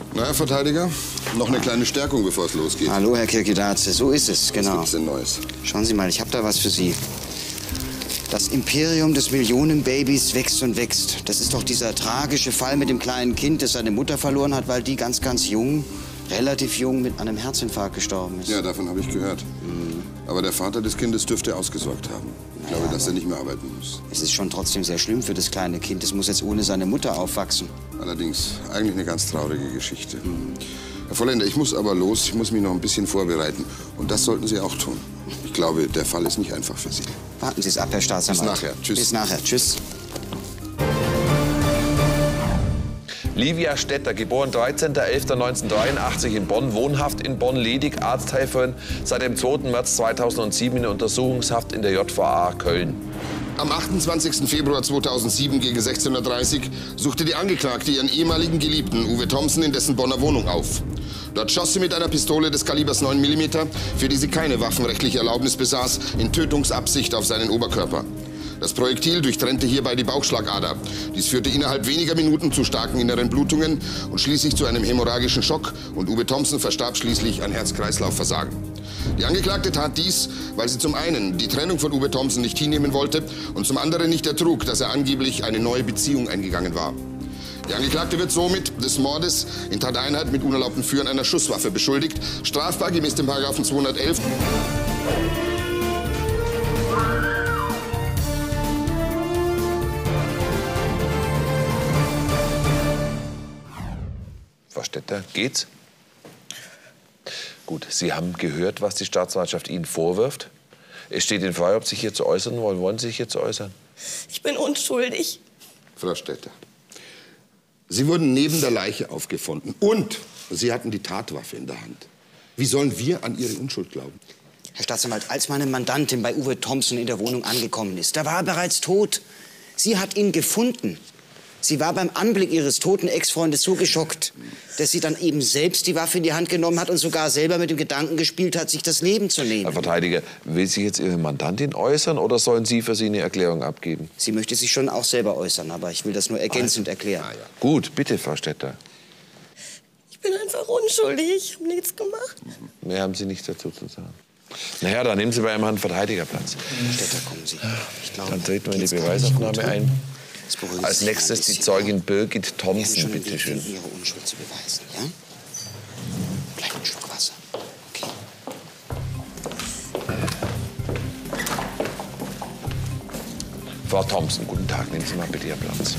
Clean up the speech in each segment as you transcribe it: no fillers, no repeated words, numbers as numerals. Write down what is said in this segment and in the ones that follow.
Na, Herr Verteidiger, noch eine kleine Stärkung, bevor es losgeht. Hallo, Herr Kirkidaze, so ist es, genau. Was gibt's denn Neues? Schauen Sie mal, ich habe da was für Sie. Das Imperium des Millionenbabys wächst und wächst. Das ist doch dieser tragische Fall mit dem kleinen Kind, das seine Mutter verloren hat, weil die ganz jung, relativ jung, mit einem Herzinfarkt gestorben ist. Ja, davon habe ich gehört. Aber der Vater des Kindes dürfte ausgesorgt haben. Ich glaube, dass er nicht mehr arbeiten muss. Es ist schon trotzdem sehr schlimm für das kleine Kind. Es muss jetzt ohne seine Mutter aufwachsen. Allerdings eigentlich eine ganz traurige Geschichte. Herr Volländer, ich muss aber los. Ich muss mich noch ein bisschen vorbereiten. Und das sollten Sie auch tun. Ich glaube, der Fall ist nicht einfach für Sie. Warten Sie es ab, Herr Staatsanwalt. Bis nachher. Tschüss. Bis nachher. Tschüss. Livia Stetter, geboren 13.11.1983 in Bonn, wohnhaft in Bonn, ledig, Arzthelferin, seit dem 2. März 2007 in Untersuchungshaft in der JVA Köln. Am 28. Februar 2007 gegen 16:30 Uhr suchte die Angeklagte ihren ehemaligen Geliebten Uwe Thomsen in dessen Bonner Wohnung auf. Dort schoss sie mit einer Pistole des Kalibers 9 mm, für die sie keine waffenrechtliche Erlaubnis besaß, in Tötungsabsicht auf seinen Oberkörper. Das Projektil durchtrennte hierbei die Bauchschlagader. Dies führte innerhalb weniger Minuten zu starken inneren Blutungen und schließlich zu einem hämorrhagischen Schock. Und Uwe Thomsen verstarb schließlich an Herz-Kreislauf-Versagen. Die Angeklagte tat dies, weil sie zum einen die Trennung von Uwe Thomsen nicht hinnehmen wollte und zum anderen nicht ertrug, dass er angeblich eine neue Beziehung eingegangen war. Die Angeklagte wird somit des Mordes in Tateinheit mit unerlaubtem Führen einer Schusswaffe beschuldigt. Strafbar gemäß dem § 211. Frau Stetter, geht's? Gut, Sie haben gehört, was die Staatsanwaltschaft Ihnen vorwirft. Es steht Ihnen frei, ob Sie sich hierzu äußern wollen. Wollen Sie sich hierzu äußern? Ich bin unschuldig. Frau Stetter, Sie wurden neben der Leiche aufgefunden und Sie hatten die Tatwaffe in der Hand. Wie sollen wir an Ihre Unschuld glauben? Herr Staatsanwalt, als meine Mandantin bei Uwe Thomsen in der Wohnung angekommen ist, da war er bereits tot. Sie hat ihn gefunden. Sie war beim Anblick ihres toten Ex-Freundes so geschockt, dass sie dann eben selbst die Waffe in die Hand genommen hat und sogar selber mit dem Gedanken gespielt hat, sich das Leben zu nehmen. Herr Verteidiger, will sich jetzt Ihre Mandantin äußern oder sollen Sie für sie eine Erklärung abgeben? Sie möchte sich schon auch selber äußern, aber ich will das nur ergänzend erklären. Ja. Gut, bitte, Frau Stetter. Ich bin einfach unschuldig. Ich habe nichts gemacht. Mehr haben Sie nicht dazu zu sagen. Naja, dann nehmen Sie bei Ihrem Herrn Verteidiger Platz. Herr Stetter, kommen Sie. Ich glaube, Dann treten wir in die geht's gar nicht Beweisaufnahme gut, ein. Jetzt beruhigen Als Sie sich nächstes ein die bisschen. Zeugin Birgit Wir haben Thomsen, schon bitte schön. Ihre Unschuld zu beweisen, ja? Gleich ein Schluck Wasser. Okay. Frau Thomsen, guten Tag. Nehmen Sie mal bitte Ihren Platz.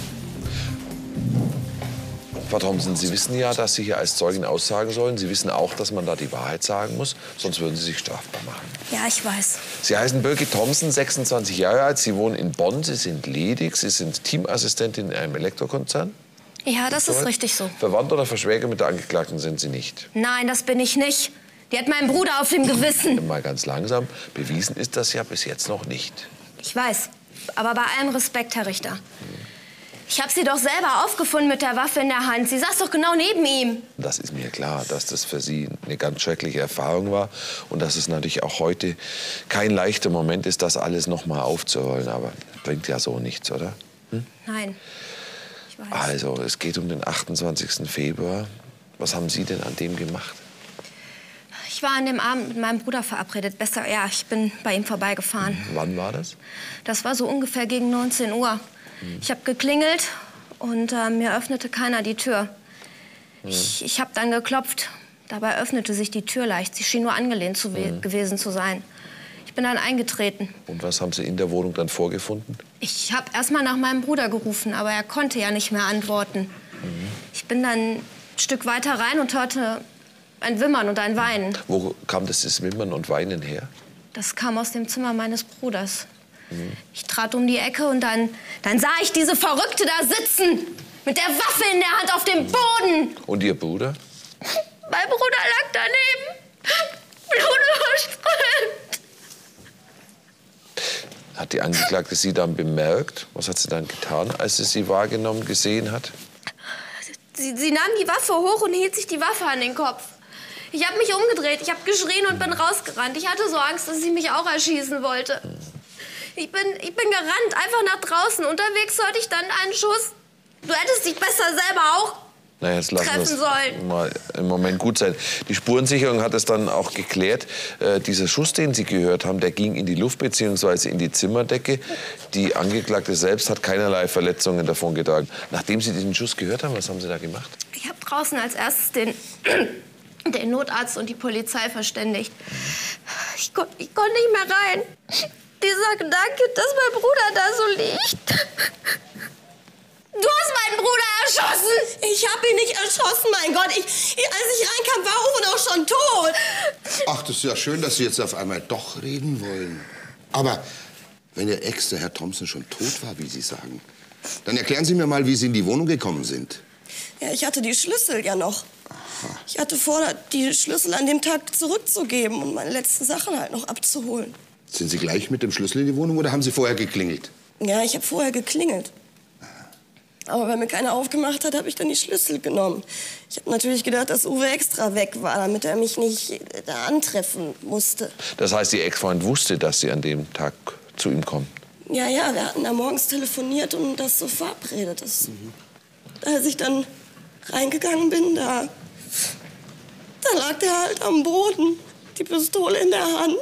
Frau Thomsen, Sie wissen ja, dass Sie hier als Zeugin aussagen sollen. Sie wissen auch, dass man da die Wahrheit sagen muss, sonst würden Sie sich strafbar machen. Ja, ich weiß. Sie heißen Birgit Thomsen, 26 Jahre alt. Sie wohnen in Bonn. Sie sind ledig. Sie sind Teamassistentin in einem Elektrokonzern. Ja, das ist Soweit? richtig so. Verwandt oder Verschwäger mit der Angeklagten sind Sie nicht. Nein, das bin ich nicht. Die hat meinen Bruder auf dem Gewissen. Mal ganz langsam. Bewiesen ist das ja bis jetzt noch nicht. Ich weiß. Aber bei allem Respekt, Herr Richter. Ich habe sie doch selber aufgefunden mit der Waffe in der Hand. Sie saß doch genau neben ihm. Das ist mir klar, dass das für Sie eine ganz schreckliche Erfahrung war und dass es natürlich auch heute kein leichter Moment ist, das alles noch mal aufzurollen. Aber bringt ja so nichts, oder? Nein, ich weiß. Also, es geht um den 28. Februar. Was haben Sie denn an dem gemacht? Ich war an dem Abend mit meinem Bruder verabredet. Besser, ja, ich bin bei ihm vorbeigefahren. Wann war das? Das war so ungefähr gegen 19 Uhr. Ich habe geklingelt und mir öffnete keiner die Tür. Ich habe dann geklopft. Dabei öffnete sich die Tür leicht. Sie schien nur angelehnt gewesen zu sein. Ich bin dann eingetreten. Und was haben Sie in der Wohnung dann vorgefunden? Ich habe erst mal nach meinem Bruder gerufen, aber er konnte ja nicht mehr antworten. Ich bin dann ein Stück weiter rein und hörte ein Wimmern und ein Weinen. Wo kam das Wimmern und Weinen her? Das kam aus dem Zimmer meines Bruders. Ich trat um die Ecke und dann sah ich diese Verrückte da sitzen. Mit der Waffe in der Hand auf dem Boden. Und Ihr Bruder? Mein Bruder lag daneben. Blutüberströmt. Hat die Angeklagte Sie dann bemerkt? Was hat sie dann getan, als sie Sie wahrgenommen, gesehen hat? Sie nahm die Waffe hoch und hielt sich die Waffe an den Kopf. Ich habe mich umgedreht, ich habe geschrien und bin rausgerannt. Ich hatte so Angst, dass sie mich auch erschießen wollte. Ich bin gerannt, einfach nach draußen. Unterwegs hörte ich dann einen Schuss. Du hättest dich besser selber auch Naja, jetzt lassen treffen sollen. Mal im Moment gut sein. Die Spurensicherung hat es dann auch geklärt. Dieser Schuss, den Sie gehört haben, der ging in die Luft bzw. in die Zimmerdecke. Die Angeklagte selbst hat keinerlei Verletzungen davongetragen. Nachdem Sie diesen Schuss gehört haben, was haben Sie da gemacht? Ich habe draußen als erstes den Notarzt und die Polizei verständigt. Ich konnte nicht mehr rein. Dieser Gedanke, dass mein Bruder da so liegt. Du hast meinen Bruder erschossen! Ich habe ihn nicht erschossen, mein Gott. Als ich reinkam, war Uwe doch schon tot. Ach, das ist ja schön, dass Sie jetzt auf einmal doch reden wollen. Aber wenn Ihr Ex, der Herr Thompson, schon tot war, wie Sie sagen, dann erklären Sie mir mal, wie Sie in die Wohnung gekommen sind. Ja, ich hatte die Schlüssel ja noch. Aha. Ich hatte vor, die Schlüssel an dem Tag zurückzugeben und meine letzten Sachen halt noch abzuholen. Sind Sie gleich mit dem Schlüssel in die Wohnung oder haben Sie vorher geklingelt? Ja, ich habe vorher geklingelt. Aber weil mir keiner aufgemacht hat, habe ich dann die Schlüssel genommen. Ich habe natürlich gedacht, dass Uwe extra weg war, damit er mich nicht da antreffen musste. Das heißt, Ihr Ex-Freund wusste, dass Sie an dem Tag zu ihm kommen? Ja, wir hatten da morgens telefoniert und das so verabredet. Als ich dann reingegangen bin, da lag der halt am Boden, die Pistole in der Hand.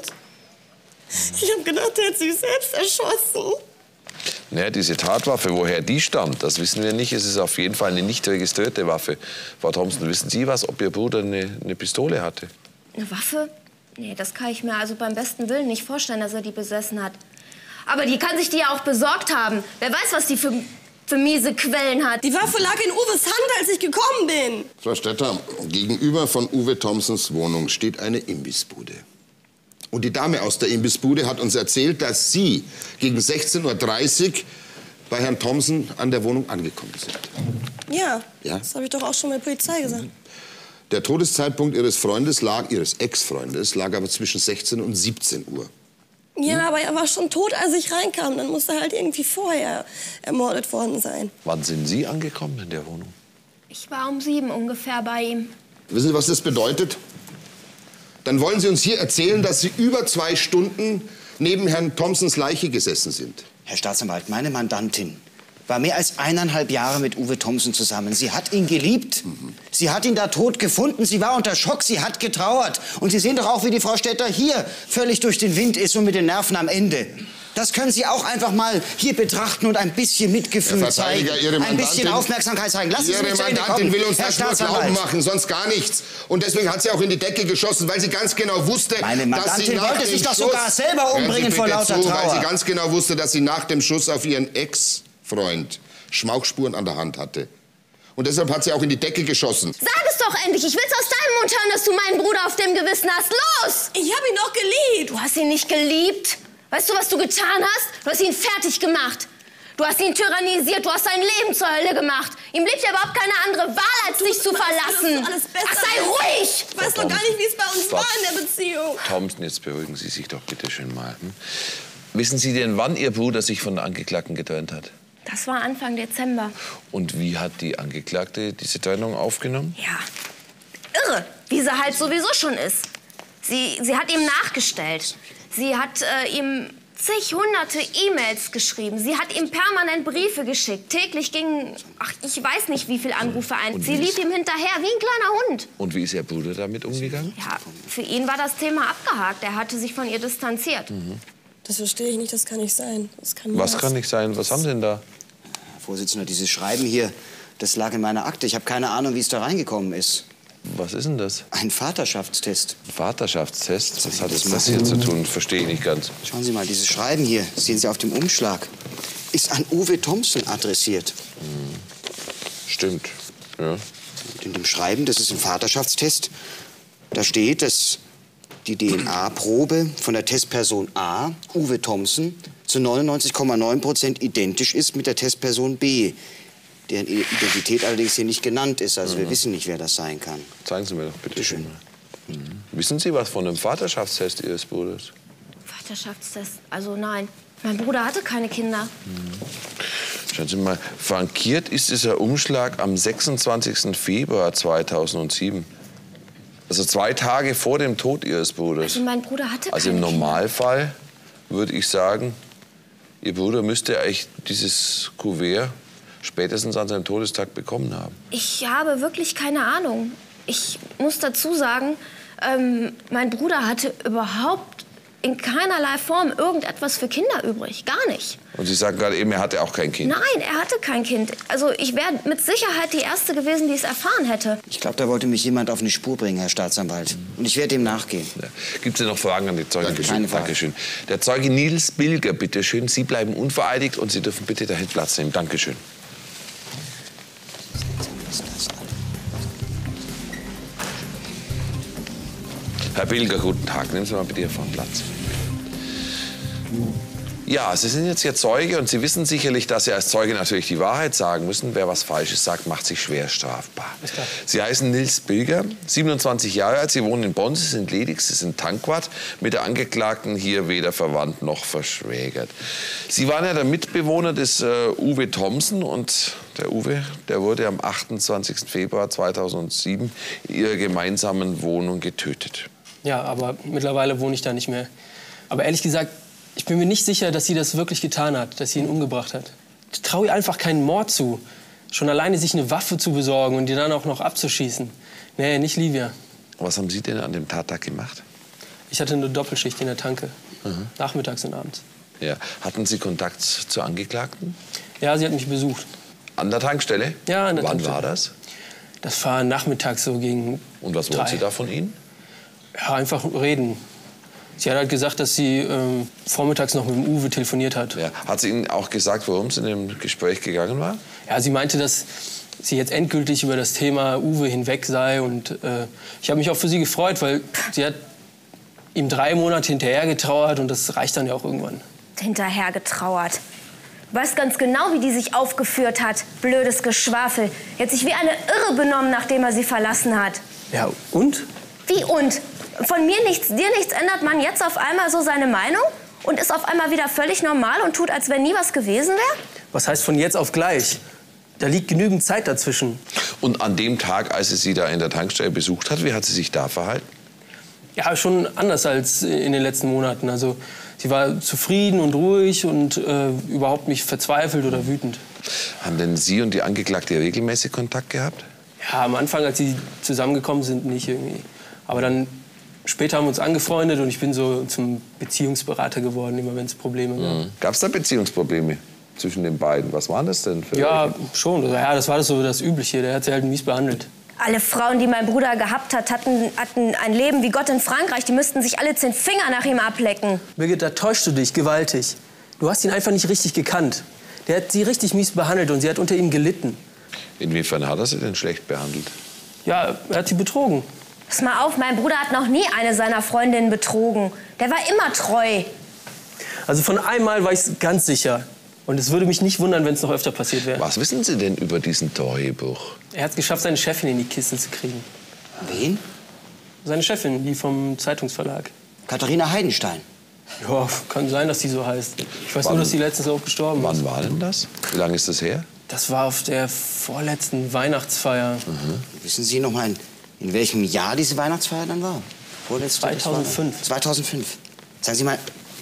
Ich habe gedacht, er hat sich selbst erschossen. Naja, diese Tatwaffe, woher die stammt, das wissen wir nicht. Es ist auf jeden Fall eine nicht registrierte Waffe. Frau Thompson, wissen Sie was, ob Ihr Bruder eine Pistole hatte? Eine Waffe? Nee, das kann ich mir also beim besten Willen nicht vorstellen, dass er die besessen hat. Aber die kann sich die ja auch besorgt haben. Wer weiß, was die für miese Quellen hat. Die Waffe lag in Uwes Hand, als ich gekommen bin. Frau Stetter, gegenüber von Uwe Thompsons Wohnung steht eine Imbissbude. Und die Dame aus der Imbissbude hat uns erzählt, dass Sie gegen 16:30 Uhr bei Herrn Thompson an der Wohnung angekommen sind. Ja, Ja? das habe ich doch auch schon mit der Polizei gesagt. Der Todeszeitpunkt Ihres Ex-Freundes lag aber zwischen 16 und 17 Uhr. Ja, aber er war schon tot, als ich reinkam. Dann muss er halt irgendwie vorher ermordet worden sein. Wann sind Sie angekommen in der Wohnung? Ich war um 7 ungefähr bei ihm. Wissen Sie, was das bedeutet? Dann wollen Sie uns hier erzählen, dass Sie über 2 Stunden neben Herrn Thompsons Leiche gesessen sind. Herr Staatsanwalt, meine Mandantin war mehr als 1,5 Jahre mit Uwe Thompson zusammen. Sie hat ihn geliebt. Sie hat ihn da tot gefunden. Sie war unter Schock. Sie hat getrauert. Und Sie sehen doch auch, wie die Frau Stetter hier völlig durch den Wind ist und mit den Nerven am Ende. Das können Sie auch einfach mal hier betrachten und ein bisschen Mitgefühl zeigen. Ein bisschen Aufmerksamkeit zeigen. Lassen Sie Ihre mich zu Ende Mandantin kommen, will uns Herr das nur glauben machen, sonst gar nichts. Und deswegen hat sie auch in die Decke geschossen, weil sie ganz genau wusste, Meine dass sie Mandantin nach wollte dem sich doch Schuss, sogar selber umbringen vor lauter weil Trauer. sie ganz genau wusste, dass sie nach dem Schuss auf ihren Ex-Freund Schmauchspuren an der Hand hatte. Und deshalb hat sie auch in die Decke geschossen. Sag es doch endlich! Ich will's aus deinem Mund hören, dass du meinen Bruder auf dem Gewissen hast. Los! Ich habe ihn doch geliebt. Du hast ihn nicht geliebt. Weißt du, was du getan hast? Du hast ihn fertig gemacht. Du hast ihn tyrannisiert, du hast sein Leben zur Hölle gemacht. Ihm blieb ja überhaupt keine andere Wahl, als dich zu verlassen. Alles besser. Ach, sei ruhig! Ich weiß doch gar nicht, wie es bei uns war in der Beziehung. Thompson, jetzt beruhigen Sie sich doch bitte schön mal. Wissen Sie denn, wann Ihr Bruder sich von der Angeklagten getrennt hat? Das war Anfang Dezember. Und wie hat die Angeklagte diese Trennung aufgenommen? Ja, irre, wie sie halt sowieso schon ist. Sie hat ihm nachgestellt. Sie hat ihm hunderte E-Mails geschrieben. Sie hat ihm permanent Briefe geschickt. Täglich gingen, ich weiß nicht, wie viele Anrufe ein. Sie lief ihm hinterher wie ein kleiner Hund. Und wie ist Ihr Bruder damit umgegangen? Ja, für ihn war das Thema abgehakt. Er hatte sich von ihr distanziert. Das verstehe ich nicht, das kann nicht sein. Das kann Was kann nicht sein? Was haben Sie denn da? Herr Vorsitzender, dieses Schreiben hier, das lag in meiner Akte. Ich habe keine Ahnung, wie es da reingekommen ist. Was ist denn das? Ein Vaterschaftstest. Vaterschaftstest? Was hat das hier zu tun? Verstehe ich nicht ganz. Schauen Sie mal, dieses Schreiben hier, sehen Sie auf dem Umschlag, ist an Uwe Thompson adressiert. Stimmt, ja. Und in dem Schreiben, das ist ein Vaterschaftstest, da steht, dass die DNA-Probe von der Testperson A, Uwe Thompson, zu 99,9% identisch ist mit der Testperson B, deren Identität allerdings hier nicht genannt ist. Also wir wissen nicht, wer das sein kann. Zeigen Sie mir doch bitte schön mal. Wissen Sie was von einem Vaterschaftstest Ihres Bruders? Vaterschaftstest? Also nein. Mein Bruder hatte keine Kinder. Schauen Sie mal, frankiert ist dieser Umschlag am 26. Februar 2007. Also 2 Tage vor dem Tod Ihres Bruders. Also mein Bruder hatte Also keine im Normalfall würde ich sagen, Ihr Bruder müsste eigentlich dieses Kuvert spätestens an seinem Todestag bekommen haben? Ich habe wirklich keine Ahnung. Ich muss dazu sagen, mein Bruder hatte überhaupt in keinerlei Form irgendetwas für Kinder übrig. Gar nicht. Und Sie sagen gerade eben, er hatte auch kein Kind. Nein, er hatte kein Kind. Also ich wäre mit Sicherheit die Erste gewesen, die es erfahren hätte. Ich glaube, da wollte mich jemand auf eine Spur bringen, Herr Staatsanwalt. Und ich werde dem nachgehen. Ja. Gibt es noch Fragen an die Zeugen? Keine Frage. Dankeschön. Der Zeuge Nils Bilger, bitteschön. Sie bleiben unvereidigt und Sie dürfen bitte dahin Platz nehmen. Dankeschön. Herr Bilger, guten Tag. Nehmen Sie mal bitte hier vorne Platz. Ja, Sie sind jetzt hier Zeuge und Sie wissen sicherlich, dass Sie als Zeuge natürlich die Wahrheit sagen müssen. Wer was Falsches sagt, macht sich schwer strafbar. Sie heißen Nils Bilger, 27 Jahre alt, Sie wohnen in Bonn, Sie sind ledig, Sie sind Tankwart, mit der Angeklagten hier weder verwandt noch verschwägert. Sie waren ja der Mitbewohner des Uwe Thomsen und der Uwe, der wurde am 28. Februar 2007 in ihrer gemeinsamen Wohnung getötet. Ja, aber mittlerweile wohne ich da nicht mehr. Aber ehrlich gesagt, ich bin mir nicht sicher, dass sie das wirklich getan hat, dass sie ihn umgebracht hat. Ich traue ihr einfach keinen Mord zu. Schon alleine sich eine Waffe zu besorgen und die dann auch noch abzuschießen. Nee, nicht Livia. Was haben Sie denn an dem Tattag gemacht? Ich hatte eine Doppelschicht in der Tanke. Nachmittags und abends. Ja. Hatten Sie Kontakt zur Angeklagten? Ja, sie hat mich besucht. An der Tankstelle? Ja, an der Tankstelle. Wann war das? Das war nachmittags so gegen Und was wollte 3. sie da von Ihnen? Ja, einfach reden. Sie hat halt gesagt, dass sie vormittags noch mit dem Uwe telefoniert hat. Ja. Hat sie Ihnen auch gesagt, worum es in dem Gespräch gegangen war? Ja, sie meinte, dass sie jetzt endgültig über das Thema Uwe hinweg sei. Und ich habe mich auch für sie gefreut, weil sie hat ihm 3 Monate hinterher getrauert und das reicht dann ja auch irgendwann. Hinterher getrauert. Du weißt ganz genau, wie die sich aufgeführt hat. Blödes Geschwafel. Die hat sich wie eine Irre benommen, nachdem er sie verlassen hat. Ja, und? Wie und? Von mir nichts, dir nichts ändert man jetzt auf einmal so seine Meinung und ist auf einmal wieder völlig normal und tut, als wenn nie was gewesen wäre? Was heißt von jetzt auf gleich? Da liegt genügend Zeit dazwischen. Und an dem Tag, als sie da in der Tankstelle besucht hat, wie hat sie sich da verhalten? Ja, schon anders als in den letzten Monaten. Also sie war zufrieden und ruhig und überhaupt nicht verzweifelt oder wütend. Haben denn Sie und die Angeklagte regelmäßig Kontakt gehabt? Ja, am Anfang, als sie zusammengekommen sind, nicht irgendwie. Aber dann später haben wir uns angefreundet und ich bin so zum Beziehungsberater geworden, immer wenn es Probleme gab. Gab es da Beziehungsprobleme zwischen den beiden? Was waren das denn für Ja, welche? schon. Ja, das war so das Übliche. Der hat sie halt mies behandelt. Alle Frauen, die mein Bruder gehabt hat, hatten ein Leben wie Gott in Frankreich. Die müssten sich alle 10 Finger nach ihm ablecken. Birgit, da täuschst du dich gewaltig. Du hast ihn einfach nicht richtig gekannt. Der hat sie richtig mies behandelt und sie hat unter ihm gelitten. Inwiefern hat er sie denn schlecht behandelt? Ja, er hat sie betrogen. Pass mal auf, mein Bruder hat noch nie eine seiner Freundinnen betrogen. Der war immer treu. Also von einmal war ich ganz sicher. Und es würde mich nicht wundern, wenn es noch öfter passiert wäre. Was wissen Sie denn über diesen Treuebruch? Er hat es geschafft, seine Chefin in die Kiste zu kriegen. Wen? Seine Chefin, die vom Zeitungsverlag. Katharina Heidenstein. Ja, kann sein, dass die so heißt. Ich weiß nur, dass die letztens auch gestorben ist. Wann war denn das? Wie lange ist das her? Das war auf der vorletzten Weihnachtsfeier. Wissen Sie noch mal, in welchem Jahr diese Weihnachtsfeier dann war? Vorletzte, 2005. 2005. Sagen Sie mal,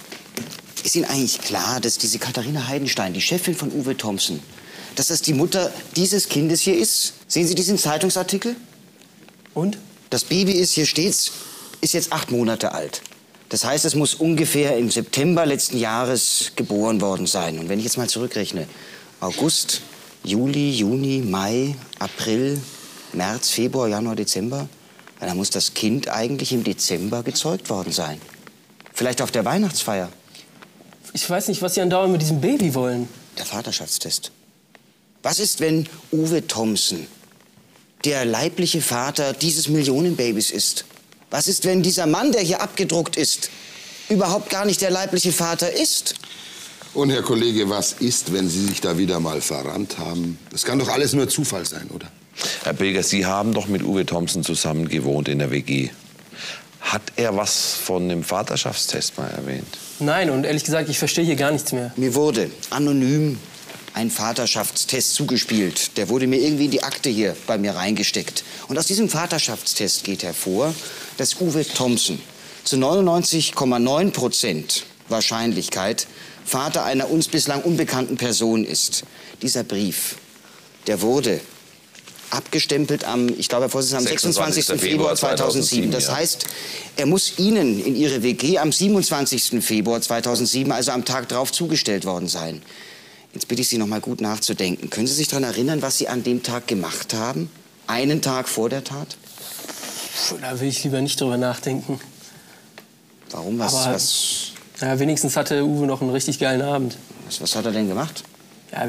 ist Ihnen eigentlich klar, dass diese Katharina Heidenstein, die Chefin von Uwe Thomsen, dass das die Mutter dieses Kindes hier ist? Sehen Sie diesen Zeitungsartikel? Und? Das Baby ist, hier steht's, ist jetzt 8 Monate alt. Das heißt, es muss ungefähr im September letzten Jahres geboren worden sein. Und wenn ich jetzt mal zurückrechne, August, Juli, Juni, Mai, April, März, Februar, Januar, Dezember, dann muss das Kind eigentlich im Dezember gezeugt worden sein. Vielleicht auf der Weihnachtsfeier. Ich weiß nicht, was Sie andauernd mit diesem Baby wollen. Der Vaterschaftstest. Was ist, wenn Uwe Thomsen der leibliche Vater dieses Millionenbabys ist? Was ist, wenn dieser Mann, der hier abgedruckt ist, überhaupt gar nicht der leibliche Vater ist? Und Herr Kollege, was ist, wenn Sie sich da wieder mal verrannt haben? Das kann doch alles nur Zufall sein, oder? Herr Bilger, Sie haben doch mit Uwe Thomsen zusammen gewohnt in der WG. Hat er was von dem Vaterschaftstest mal erwähnt? Nein, und ehrlich gesagt, ich verstehe hier gar nichts mehr. Mir wurde anonym ein Vaterschaftstest zugespielt. Der wurde mir irgendwie in die Akte hier bei mir reingesteckt. Und aus diesem Vaterschaftstest geht hervor, dass Uwe Thomsen zu 99,9% Wahrscheinlichkeit Vater einer uns bislang unbekannten Person ist. Dieser Brief der wurde abgestempelt am, ich glaube, Herr Vorsitzender, am 26. Februar 2007. Das heißt, er muss Ihnen in Ihre WG am 27. Februar 2007, also am Tag darauf, zugestellt worden sein. Jetzt bitte ich Sie noch mal gut nachzudenken. Können Sie sich daran erinnern, was Sie an dem Tag gemacht haben? Einen Tag vor der Tat? Da will ich lieber nicht drüber nachdenken. Warum? Ja, wenigstens hatte Uwe noch einen richtig geilen Abend. Was hat er denn gemacht? Ja,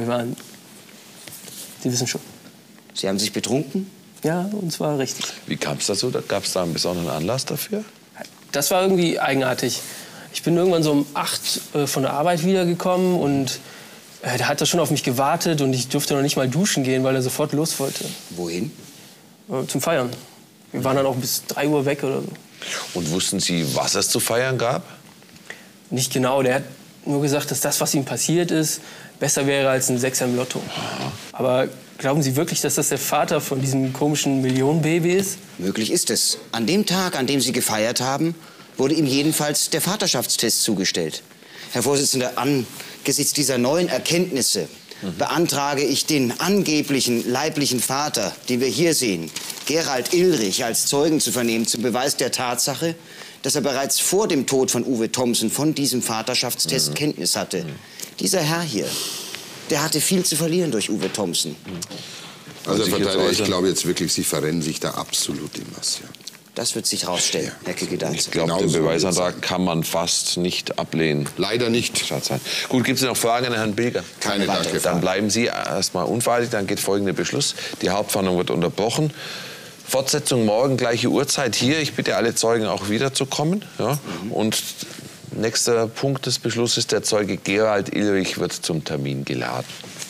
Sie wissen schon. Sie haben sich betrunken? Ja, und zwar richtig. Wie kam es dazu? Gab es da einen besonderen Anlass dafür? Das war irgendwie eigenartig. Ich bin irgendwann so um 8 von der Arbeit wiedergekommen und da hat er schon auf mich gewartet und ich durfte noch nicht mal duschen gehen, weil er sofort los wollte. Wohin? Zum Feiern. Wir waren dann auch bis 3 Uhr weg oder so. Und wussten Sie, was es zu feiern gab? Nicht genau. Der hat nur gesagt, dass das, was ihm passiert ist, besser wäre als ein Sechser im Lotto. Aha. Aber glauben Sie wirklich, dass das der Vater von diesem komischen Millionenbaby ist? Möglich ist es. An dem Tag, an dem Sie gefeiert haben, wurde ihm jedenfalls der Vaterschaftstest zugestellt. Herr Vorsitzender, angesichts dieser neuen Erkenntnisse beantrage ich den angeblichen leiblichen Vater, den wir hier sehen, Gerald Illrich, als Zeugen zu vernehmen, zum Beweis der Tatsache, dass er bereits vor dem Tod von Uwe Thomsen von diesem Vaterschaftstest Kenntnis hatte. Dieser Herr hier, der hatte viel zu verlieren durch Uwe Thomsen. Also, Herr Verteidiger, ich glaube jetzt wirklich, Sie verrennen sich da absolut in was. Ja. Das wird sich rausstellen, Herr Kickedanz. Ich glaube, den Beweisantrag kann man fast nicht ablehnen. Leider nicht. Gut, gibt es noch Fragen an Herrn Bilger? Keine danke. Dann bleiben Sie erstmal unvereidigt. Dann geht folgender Beschluss. Die Hauptverhandlung wird unterbrochen. Fortsetzung morgen, gleiche Uhrzeit hier. Ich bitte alle Zeugen auch wiederzukommen. Ja? Und nächster Punkt des Beschlusses, der Zeuge Gerald Illrich wird zum Termin geladen.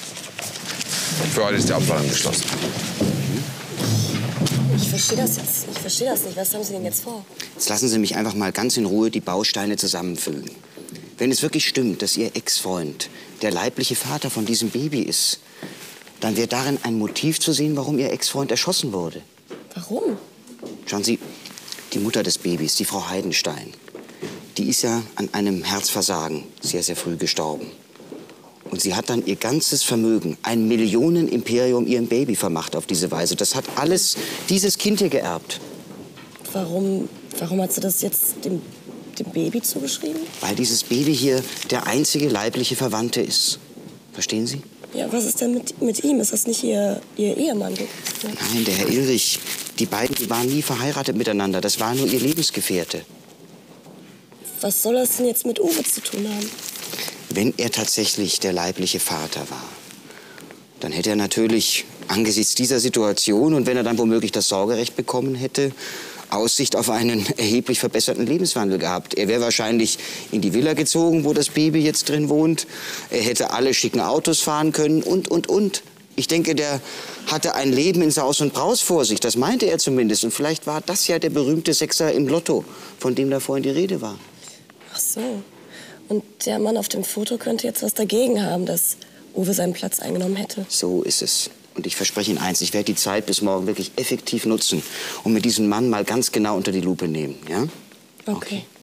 Für heute ist die Hauptverhandlung geschlossen. Ich verstehe das jetzt. Ich verstehe das nicht. Was haben Sie denn jetzt vor? Jetzt lassen Sie mich einfach mal ganz in Ruhe die Bausteine zusammenfügen. Wenn es wirklich stimmt, dass Ihr Ex-Freund der leibliche Vater von diesem Baby ist, dann wäre darin ein Motiv zu sehen, warum Ihr Ex-Freund erschossen wurde. Warum? Schauen Sie, die Mutter des Babys, die Frau Heidenstein, die ist ja an einem Herzversagen sehr, sehr früh gestorben. Und sie hat dann ihr ganzes Vermögen, ein Millionenimperium, ihrem Baby vermacht auf diese Weise. Das hat alles dieses Kind hier geerbt. Warum hat sie das jetzt dem Baby zugeschrieben? Weil dieses Baby hier der einzige leibliche Verwandte ist. Verstehen Sie? Ja, was ist denn mit ihm? Ist das nicht ihr Ehemann? Nein, der Herr Illrich. Die beiden, die waren nie verheiratet miteinander. Das war nur ihr Lebensgefährte. Was soll das denn jetzt mit Uwe zu tun haben? Wenn er tatsächlich der leibliche Vater war, dann hätte er natürlich angesichts dieser Situation und wenn er dann womöglich das Sorgerecht bekommen hätte, Aussicht auf einen erheblich verbesserten Lebenswandel gehabt. Er wäre wahrscheinlich in die Villa gezogen, wo das Baby jetzt drin wohnt. Er hätte alle schicken Autos fahren können und. Ich denke, der hatte ein Leben in Saus und Braus vor sich. Das meinte er zumindest. Und vielleicht war das ja der berühmte Sechser im Lotto, von dem da vorhin die Rede war. Ach so. Und der Mann auf dem Foto könnte jetzt was dagegen haben, dass Uwe seinen Platz eingenommen hätte. So ist es. Und ich verspreche Ihnen eins, ich werde die Zeit bis morgen wirklich effektiv nutzen und mir diesen Mann mal ganz genau unter die Lupe nehmen, ja? Okay.